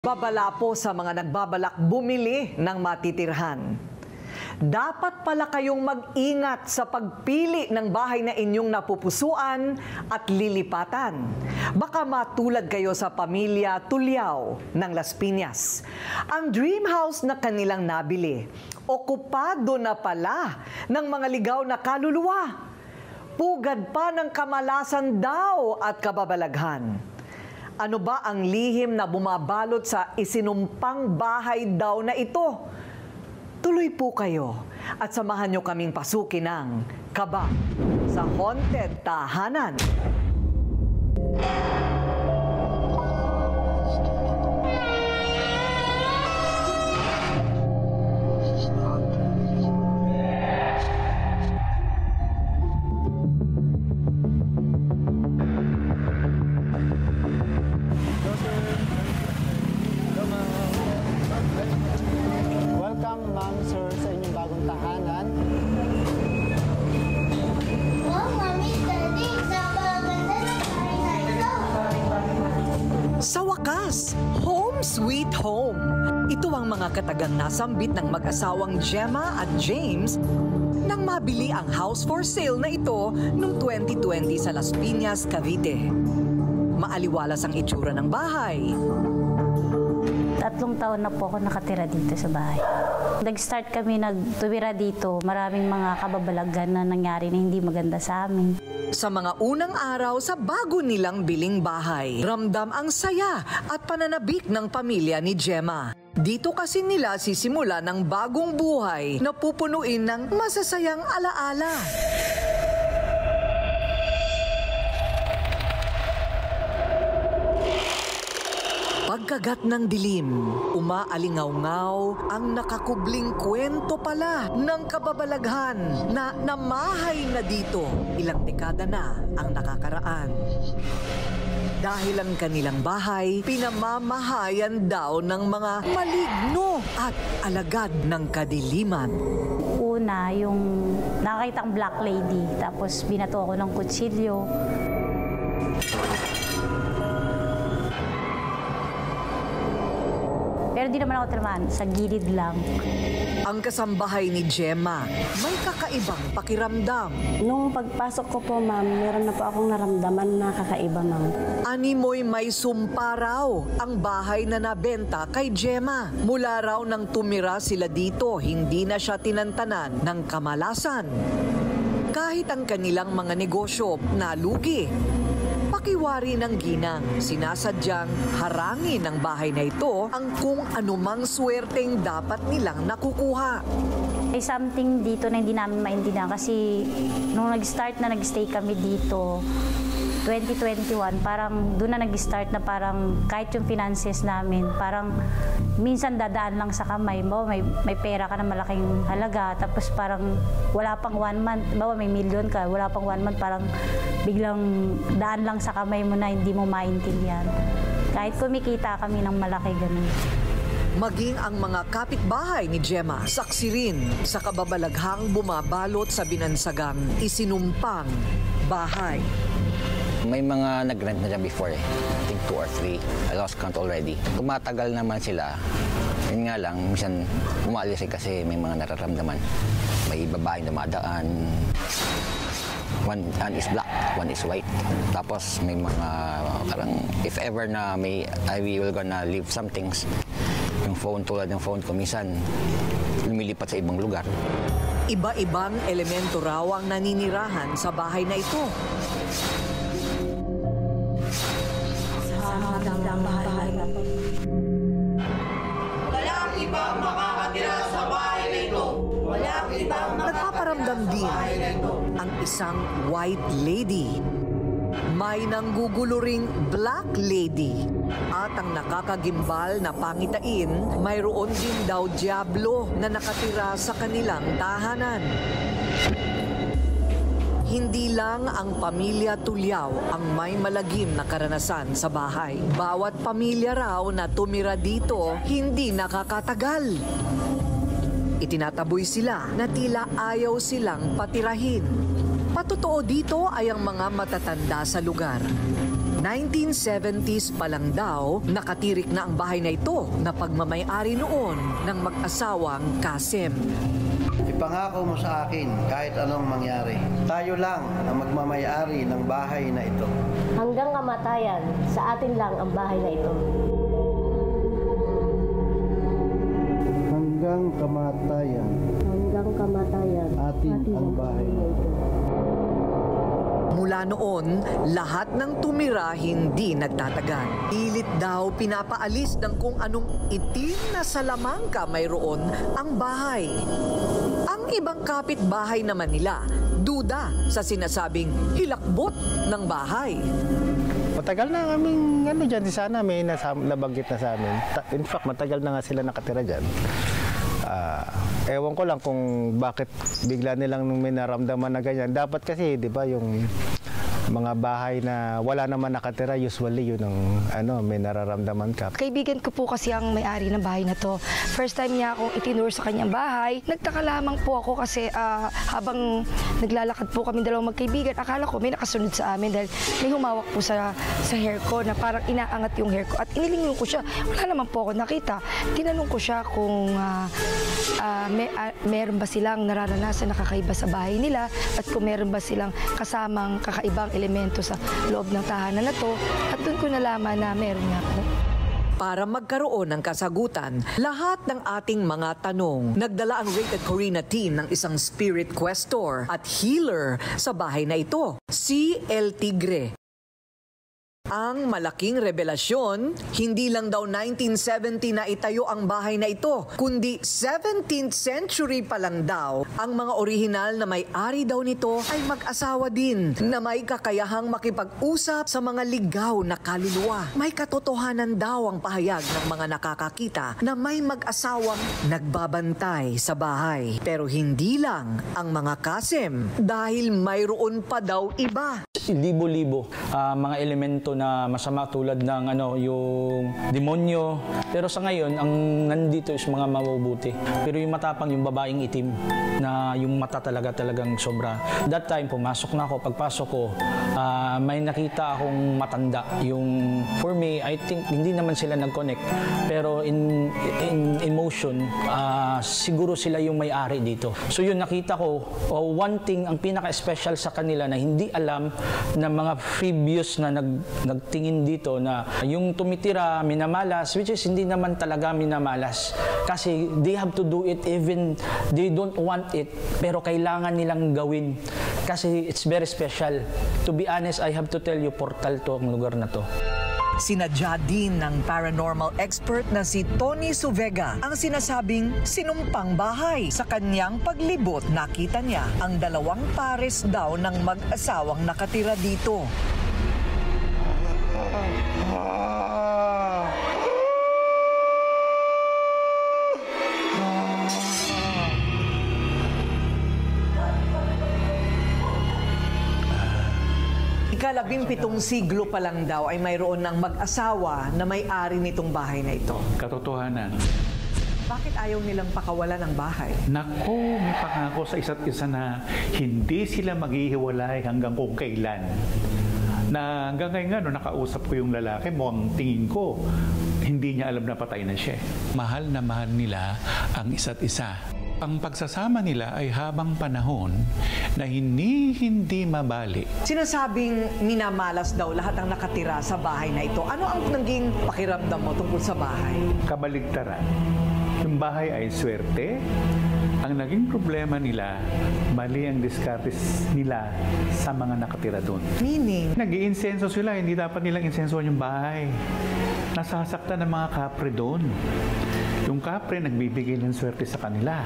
Babala po sa mga nagbabalak bumili ng matitirhan. Dapat pala kayong mag-ingat sa pagpili ng bahay na inyong napupusuan at lilipatan. Baka matulad kayo sa pamilya Tulyao ng Las Piñas. Ang dream house na kanilang nabili, okupado na pala ng mga ligaw na kaluluwa. Pugad pa ng kamalasan daw at kababalaghan. Ano ba ang lihim na bumabalot sa isinumpang bahay daw na ito? Tuloy po kayo at samahan nyo kaming pasukin ng Kaba sa Haunted Tahanan. Welcome, ma'am, sir, sa inyong bagong tahanan. Oh, Mami, Daddy, napakaganda ng bahay na ito. Sa wakas, home sweet home. Ito ang mga katagang nasambit ng mag-asawang Gemma at James nang mabili ang house for sale na ito noong 2020 sa Las Piñas, Cavite. Maaliwalas ang itsura ng bahay. 3 taon na po ako nakatira dito sa bahay. Nag-start kami nagtumira dito, maraming mga kababalagan na nangyari na hindi maganda sa amin. Sa mga unang araw sa bago nilang biling bahay, ramdam ang saya at pananabik ng pamilya ni Gemma. Dito kasi nila sisimula ng bagong buhay na pupunuin ng masasayang alaala. Pagkagat ng dilim, umaalingaw-ngaw ang nakakubling kwento pala ng kababalaghan na namahay na dito. Ilang dekada na ang nakakaraan. Dahil ang kanilang bahay, pinamamahayan daw ng mga maligno at alagad ng kadiliman. Una, yung nakakita ang black lady, tapos binato ako ng kutsilyo. Pero di naman ako tinamaan, sa gilid lang. Ang kasambahay ni Gemma, may kakaibang pakiramdam. Nung pagpasok ko po, ma'am, meron na po akong naramdaman na kakaiba, ma'am. Animoy may sumpa raw ang bahay na nabenta kay Gemma. Mula raw nang tumira sila dito, hindi na siya tinantanan ng kamalasan. Kahit ang kanilang mga negosyo nalugi. Pakiwari ng ginang, sinasadyang harangin ng bahay na ito ang kung anumang swerteng dapat nilang nakukuha. May something dito na hindi namin maintindihan kasi nung nag-start na nag-stay kami dito, 2021, parang doon na nag-start na parang kahit yung finances namin, parang minsan dadaan lang sa kamay mo, may pera ka na malaking halaga, tapos parang wala pang 1 month, bawa may million ka, wala pang 1 month, parang biglang daan lang sa kamay mo na hindi mo maintindihan. Kahit kumikita kami ng malaki ganun. Maging ang mga kapitbahay ni Gemma, saksi rin sa kababalaghang bumabalot sa binansagang isinumpang bahay. May mga nag-rent na dyan before I think 2 or 3. I lost count already. Tumatagal naman sila. Yun nga lang, minsan umalis kasi may mga nararamdaman. May babaeng dumadaan. One is black, one is white. Tapos may mga parang if ever na we will gonna leave some things. Yung phone, tulad ng phone ko, minsan lumilipat sa ibang lugar. Iba-ibang elemento raw ang naninirahan sa bahay na ito. Walang ibang makakatira sa bahay na ito. Walang ibang Nagpaparamdam din ang isang white lady. May nangguguluring black lady. At ang nakakagimbal na pangitain, mayroon din daw diablo na nakatira sa kanilang tahanan. Hindi lang ang pamilya Tulyao ang may malagim na karanasan sa bahay. Bawat pamilya raw na tumira dito, hindi nakakatagal. Itinataboy sila na tila ayaw silang patirahin. Patotoo dito ay ang mga matatanda sa lugar. 1970s pa lang daw, nakatirik na ang bahay na ito na pagmamay-ari noon ng mag-asawang Kasim. Ipangako mo sa akin kahit anong mangyari. Tayo lang ang magmamay-ari ng bahay na ito. Hanggang kamatayan, sa atin lang ang bahay na ito. Hanggang kamatayan, Hanggang kamatayan, atin ang bahay na ito. Mula noon, lahat ng tumira hindi nagtatagal. Pilit daw pinapaalis ng kung anong itim na salamangka mayroon ang bahay. Ang ibang kapitbahay naman nila, duda sa sinasabing hilakbot ng bahay. Matagal na kaming dyan, sana may nabanggit na sa amin. In fact, matagal na nga sila nakatira dyan. Ewan ko lang kung bakit bigla nilang may naramdaman na ganyan. Dapat kasi, di ba, yung mga bahay na wala naman nakatira, usually yun ang may nararamdaman ka. Kaibigan ko po kasi ang may-ari ng bahay na to. First time niya akong itinuro sa kanyang bahay. Nagtaka lamang po ako kasi habang naglalakad po kami dalawang magkaibigan, akala ko may nakasunod sa amin dahil may humawak po sa hair ko na parang inaangat yung hair ko. At inilingon ko siya, wala naman po ako nakita. Tinanong ko siya kung meron ba silang nararanasan na kakaiba sa bahay nila at kung meron ba silang kasamang kakaibang elemento sa loob ng tahanan na to, at doon ko nalaman na meron nga po. Para magkaroon ng kasagutan, lahat ng ating mga tanong, nagdala ang Rated Corina team ng isang spirit questor at healer sa bahay na ito, si El Tigre. Ang malaking revelasyon, hindi lang daw 1970 na itayo ang bahay na ito, kundi 17th century pa lang daw. Ang mga orihinal na may-ari daw nito ay mag-asawa din na may kakayahang makipag-usap sa mga ligaw na kaluluwa. May katotohanan daw ang pahayag ng mga nakakakita na may mag-asawang nagbabantay sa bahay. Pero hindi lang ang mga Kasim dahil mayroon pa daw iba. Libo-libo mga elemento na masama tulad ng yung demonyo. Pero sa ngayon, ang nandito is mga mabubuti. Pero yung matapang, yung babaeng itim na yung mata talagang sobra. That time, pumasok na ako. Pagpasok ko, may nakita akong matanda. Yung, for me, I think hindi naman sila nag-connect. Pero in emotion, siguro sila yung may-ari dito. So yun, nakita ko, one thing, ang pinaka-special sa kanila na hindi alam na mga previous na nagtingin dito na yung tumitira minamalas, which is hindi naman talaga minamalas kasi they have to do it even they don't want it, pero kailangan nilang gawin kasi it's very special. To be honest, I have to tell you, portal to ang lugar na to. Sinadya din ng paranormal expert na si Tony Suvega ang sinasabing sinumpang bahay. Sa kanyang paglibot, nakita niya ang 2 pares daw ng mag-asawang nakatira dito. Ika-17 siglo pa lang daw ay mayroon ng mag-asawa na may-ari nitong bahay na ito. Katotohanan. Bakit ayaw nilang pakawalan ang bahay? Naku, may pangako sa isa't isa na hindi sila maghihiwalay hanggang kung kailan. Na hanggang ngayon nakausap ko yung lalaki mo, ang tingin ko, hindi niya alam na patay na siya. Mahal na mahal nila ang isa't isa. Ang pagsasama nila ay habang panahon na hindi mabali. Sinasabing minamalas daw lahat ang nakatira sa bahay na ito. Ano ang naging pakiramdam mo tungkol sa bahay? Kabaligtaran. Yung bahay ay swerte. Ang naging problema nila, mali ang diskartes nila sa mga nakatira doon. Meaning? Nag-iinsenso sila, hindi dapat nilang insensohan yung bahay. Nasasaktan ng mga kapre doon. Yung kapre nagbibigay ng swerte sa kanila.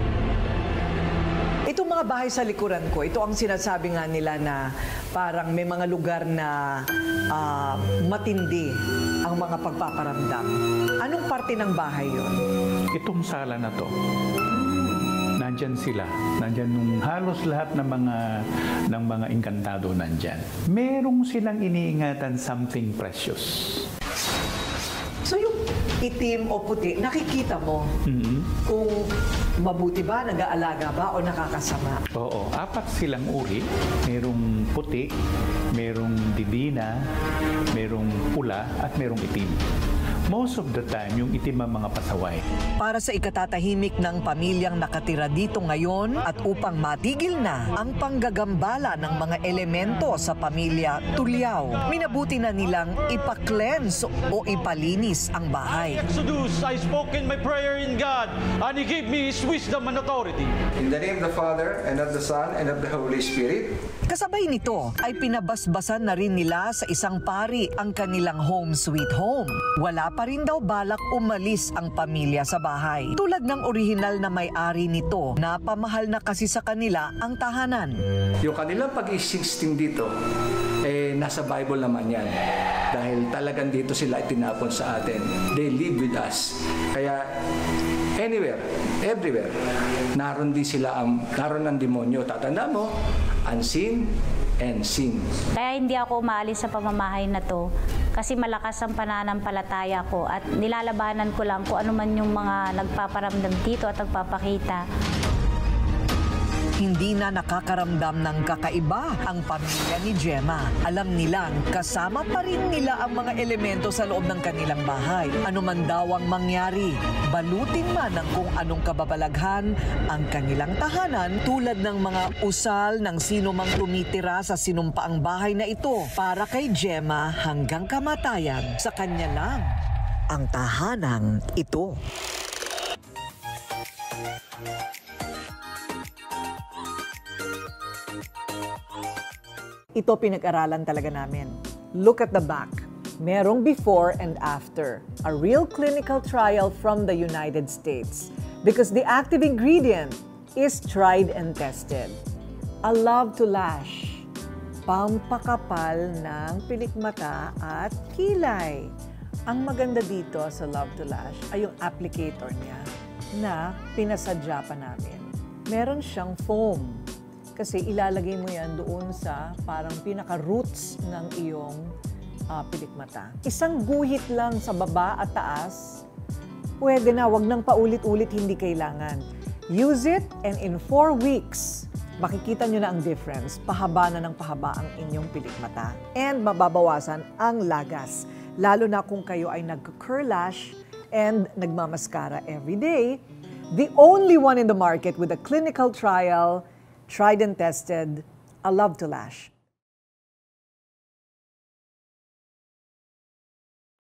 Itong mga bahay sa likuran ko, ito ang sinasabi nga nila na parang may mga lugar na matindi ang mga pagpaparamdam. Anong parte ng bahay yon? Itong sala na to, nandyan sila. Nandyan nung halos lahat ng mga engkantado nandyan. Merong silang iniingatan something precious. So yung itim o puti, nakikita mo Mhm. kung mabuti ba, nag-aalaga ba o nakakasama? Oo, 4 silang uri. Merong puti, merong didina, merong pula, at merong itim. Most of the time, yung itim ang mga pasaway. Para sa ikatatahimik ng pamilyang nakatira dito ngayon at upang matigil na ang panggagambala ng mga elemento sa pamilya Tulyaw, minabuti na nilang ipa-cleanse o ipalinis ang bahay. Exodus, I spoke in my prayer in God, and He gave me His wisdom and authority. In the name of the Father, and of the Son, and of the Holy Spirit. Kasabay nito ay pinabasbasan na rin nila sa isang pari ang kanilang home sweet home. Wala pa rin daw balak umalis ang pamilya sa bahay. Tulad ng orihinal na may-ari nito na pamahal na kasi sa kanila ang tahanan. Yung kanilang pag-existing dito, nasa Bible naman yan. Dahil talagang dito sila itinapon sa atin. They live with us. Kaya anywhere, everywhere, naroon din sila, naroon ng demonyo. Tatanda mo, unseen and seen. Kaya hindi ako umaalis sa pamamahay na to kasi malakas ang pananampalataya ko at nilalabanan ko lang kung ano man yung mga nagpaparamdam dito at nagpapakita. Hindi na nakakaramdam ng kakaiba ang pamilya ni Gemma. Alam nilang kasama pa rin nila ang mga elemento sa loob ng kanilang bahay. Ano man daw ang mangyari, balutin man ng kung anong kababalaghan ang kanilang tahanan tulad ng mga usal ng sino mang tumitira sa sinumpaang bahay na ito para kay Gemma hanggang kamatayan. Sa kanya lang ang tahanang ito. Ito pinag-aralan talaga namin. Look at the back. Merong before and after. A real clinical trial from the United States. Because the active ingredient is tried and tested. A Love to Lash. Pampakapal ng pilikmata at kilay. Ang maganda dito sa Love to Lash ay yung applicator niya na pinasadya pa namin. Meron siyang foam. Kasi ilalagay mo yan doon sa parang pinaka-roots ng iyong pilikmata. Isang guhit lang sa baba at taas, pwede na, wag nang paulit-ulit, hindi kailangan. Use it and in 4 weeks, makikita nyo na ang difference. Pahaba na ng pahaba ang inyong pilikmata. And mababawasan ang lagas. Lalo na kung kayo ay nag-curl lash and nagmamaskara every day. The only one in the market with a clinical trial, tried and tested, A Love to Lash.